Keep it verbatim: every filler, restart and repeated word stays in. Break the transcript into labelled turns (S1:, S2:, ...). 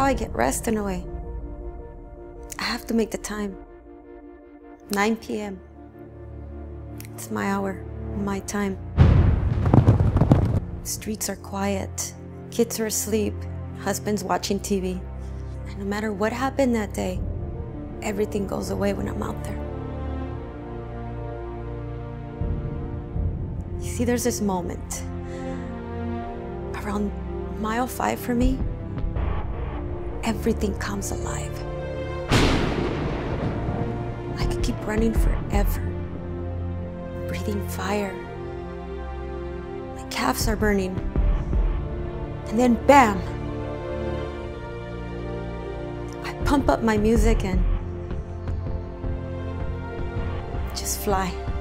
S1: how I get rest in a way. I have to make the time. nine p m It's my hour, my time. Streets are quiet, kids are asleep, husband's watching T V. And no matter what happened that day, everything goes away when I'm out there. You see, there's this moment around mile five for me, everything comes alive. I could keep running forever, breathing fire. My calves are burning. And then bam! I pump up my music and just fly.